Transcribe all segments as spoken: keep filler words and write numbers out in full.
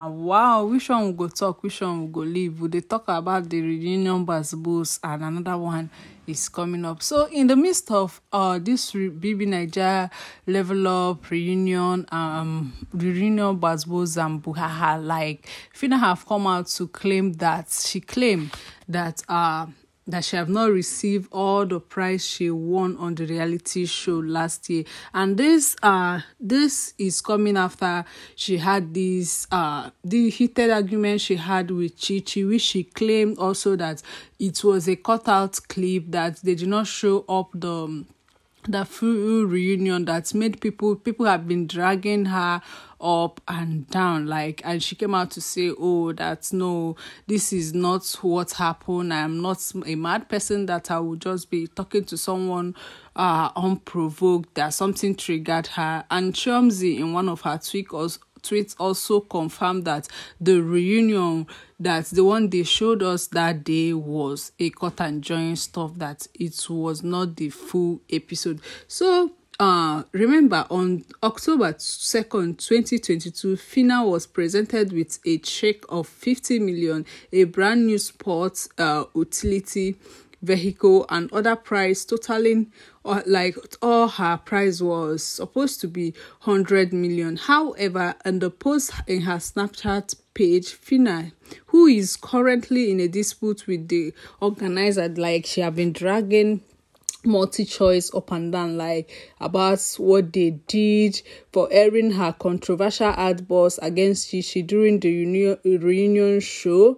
Wow, which one we go talk, which one we go leave? We dey talk about the reunion Gbasgbos, and another one is coming up. So in the midst of uh this re- B B Naija level up reunion, um reunion Gbasgbos and Buhaha, like Phyna have come out to claim that she claimed that uh that she have not received all the prize she won on the reality show last year. And this uh this is coming after she had this uh the heated argument she had with Chi Chi, which she claimed also that it was a cutout clip, that they did not show up the the full reunion, that made people people have been dragging her up and down, like, and she came out to say, oh, that no, this is not what happened. I am not a mad person that I would just be talking to someone uh unprovoked, that something triggered her. And Chomzi, in one of her tweets, tweets also confirmed that the reunion, that the one they showed us that day, was a cut and join stuff, that it was not the full episode. So uh remember, on October second, twenty twenty-two, Phyna was presented with a check of fifty million, a brand new sports uh utility vehicle, and other prize totaling uh, like all her prize was supposed to be one hundred million. However, in the post in her Snapchat page, Phyna, who is currently in a dispute with the organizer, like she have been dragging multi-choice up and down, like about what they did for airing her controversial outburst against Chi during the reunion, reunion show,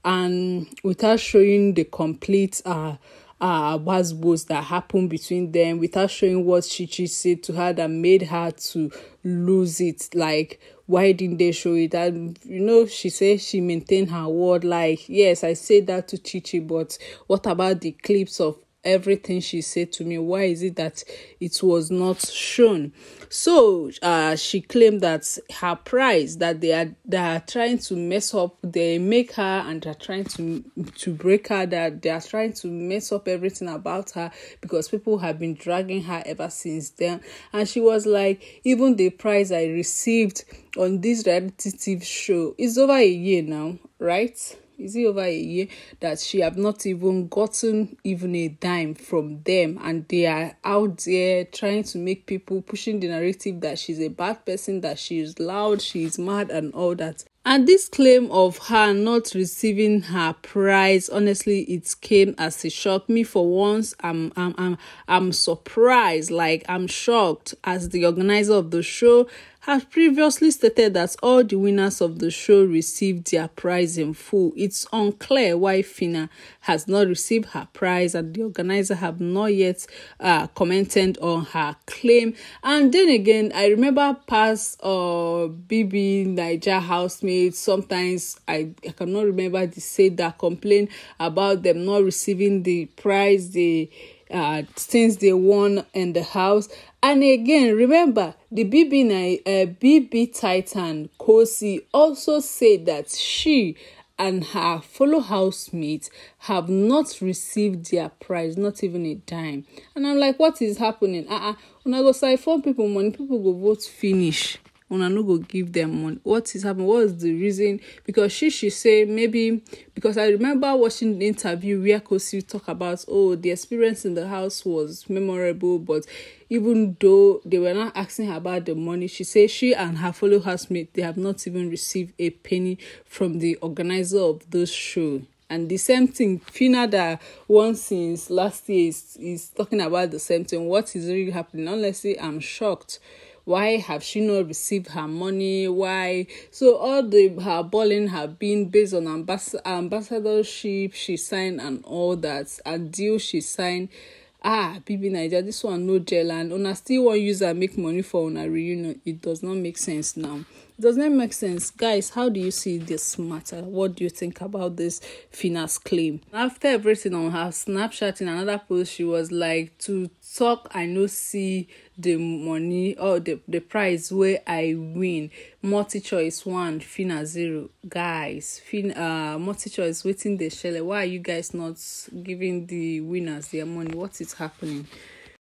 and without showing the complete uh uh Gbasgbos that happened between them, without showing what Chi said to her that made her to lose it. Like, why didn't they show it? And you know, she said she maintained her word, like, yes, I said that to Chi, but what about the clips of everything she said to me? Why is it that it was not shown? So uh she claimed that her prize, that they are they are trying to mess up, they make her, and they're trying to to break her, that they are trying to mess up everything about her, because people have been dragging her ever since then. And she was like, even the prize I received on this reality T V show is over a year now, right? Is it over a year that she have not even gotten even a dime from them, and they are out there trying to make people, pushing the narrative that she's a bad person, that she is loud, she is mad, and all that. And this claim of her not receiving her prize, honestly, it came as a shock. Me, for once, I'm I'm I'm I'm surprised, like I'm shocked, as the organizer of the show have previously stated that all the winners of the show received their prize in full. It's unclear why Phyna has not received her prize, and the organizer have not yet uh, commented on her claim. And then again, I remember past uh, B B Naija housemates, sometimes I, I cannot remember the say that complain about them not receiving the prize they uh since they won in the house. And again, remember, the B B uh, B B Titan Kosi also said that she and her fellow housemates have not received their prize, not even a dime. And I'm like, what is happening? Uh-uh. When I go siphon people money, people go vote finish. Una no go give them money. What is happening? What is the reason? Because she she say maybe, because I remember watching the interview where Kosi talk about, oh, the experience in the house was memorable, but even though they were not asking her about the money, she says she and her fellow housemate, they have not even received a penny from the organizer of this show. And the same thing, Phyna that won since last year is, is talking about the same thing. What is really happening? Honestly, I'm shocked. Why have she not received her money? Why? So all the her balling have been based on ambas- ambassadorship she signed and all that, a deal she signed. Ah, B B Naija, this one no gel, and una still want use and make money for una reunion. It does not make sense now. It does not make sense. Guys, how do you see this matter? What do you think about this Phyna's claim? After everything on her Snapchat, in another post, she was like, to talk, I no see the money or the, the prize where I win. Multi-choice one, Phyna zero. Guys, Phyna, uh, multi-choice waiting the shell. Why are you guys not giving the winners their money? What is happening?